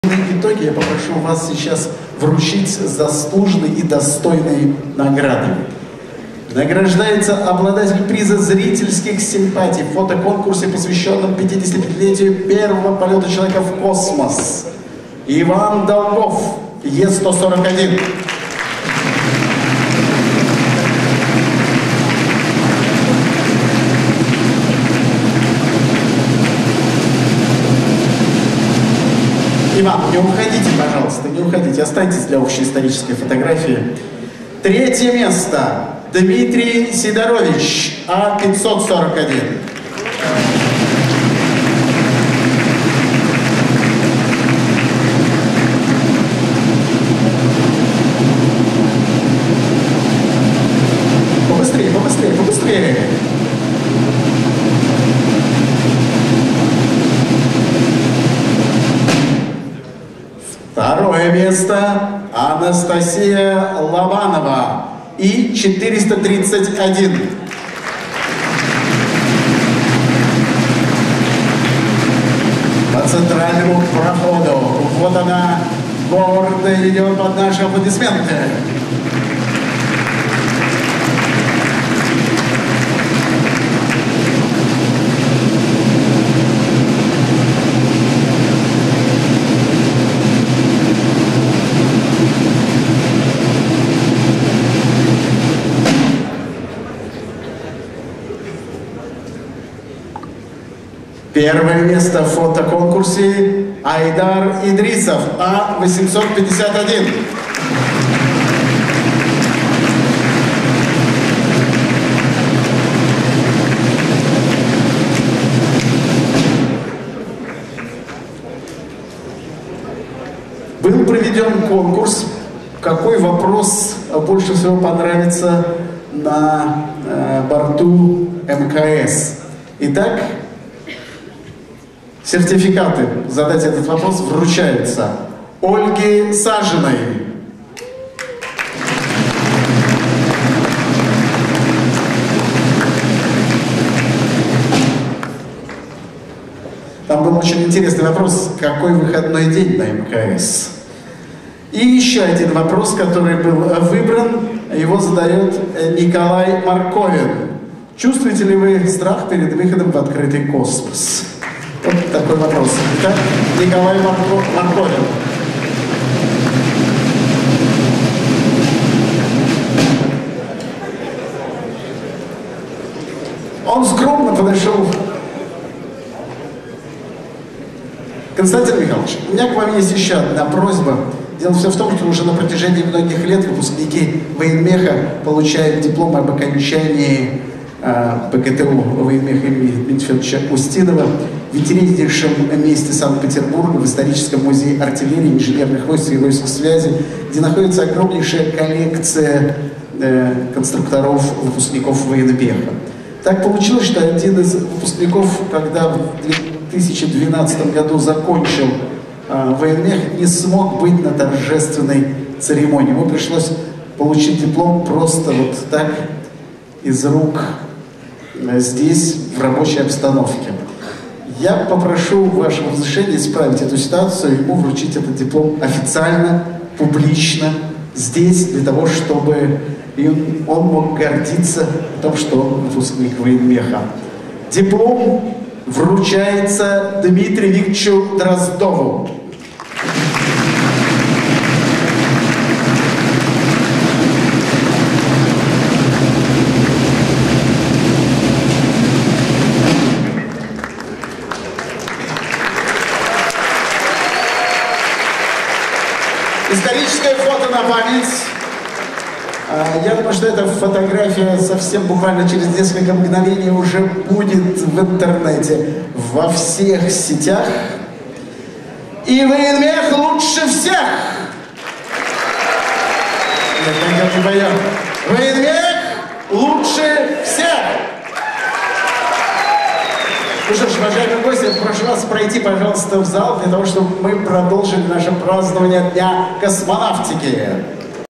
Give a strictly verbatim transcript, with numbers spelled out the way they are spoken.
В итоге я попрошу вас сейчас вручить заслуженные и достойные награды. Награждается обладатель приза зрительских симпатий в фотоконкурсе, посвященном пятидесятипятилетию первого полета человека в космос. Иван Долгов, Е сто сорок один. Иван, не уходите, пожалуйста, не уходите, останьтесь для общей исторической фотографии. Третье место. Дмитрий Сидорович, А пятьсот сорок один. Побыстрее, побыстрее, побыстрее. Второе место. Анастасия Лобанова, И четыреста тридцать один. По центральному проходу. Вот она гордо идет под наши аплодисменты. Первое место в фотоконкурсе Айдар Идрисов, А восемьсот пятьдесят один. Был проведен конкурс, какой вопрос больше всего понравится на э, борту эм ка эс. Итак, сертификаты, задать этот вопрос, вручаются Ольге Сажиной. Там был очень интересный вопрос, какой выходной день на эм ка эс. И еще один вопрос, который был выбран, его задает Николай Марковин. Чувствуете ли вы страх перед выходом в открытый космос? Вот такой вопрос. Итак, Николай Марковин. Он скромно подошел. Константин Михайлович, у меня к вам есть еще одна просьба. Дело все в том, что уже на протяжении многих лет выпускники военмеха получают диплом об окончании бэ ка тэ у военмеха имени Дмитрия Федоровича Устинова в ветераннейшем месте Санкт-Петербурга, в историческом музее артиллерии, инженерных войск и войск связи, где находится огромнейшая коллекция э, конструкторов, выпускников военмеха. Так получилось, что один из выпускников, когда в две тысячи двенадцатом году закончил э, военмех, не смог быть на торжественной церемонии. Ему пришлось получить диплом просто вот так, из рук, здесь, в рабочей обстановке. Я попрошу вашего разрешения исправить эту ситуацию, ему вручить этот диплом официально, публично, здесь, для того, чтобы он мог гордиться тем, что он выпускник военмеха. Диплом вручается Дмитрию Викторовичу Дроздову. Историческое фото на память. Я думаю, что эта фотография совсем буквально через несколько мгновений уже будет в интернете, во всех сетях. И военмех лучше всех! Нет, не поем. Военмех лучше всех! Ну что ж, уважаемые гости, прошу вас пройти, пожалуйста, в зал, для того, чтобы мы продолжили наше празднование Дня космонавтики.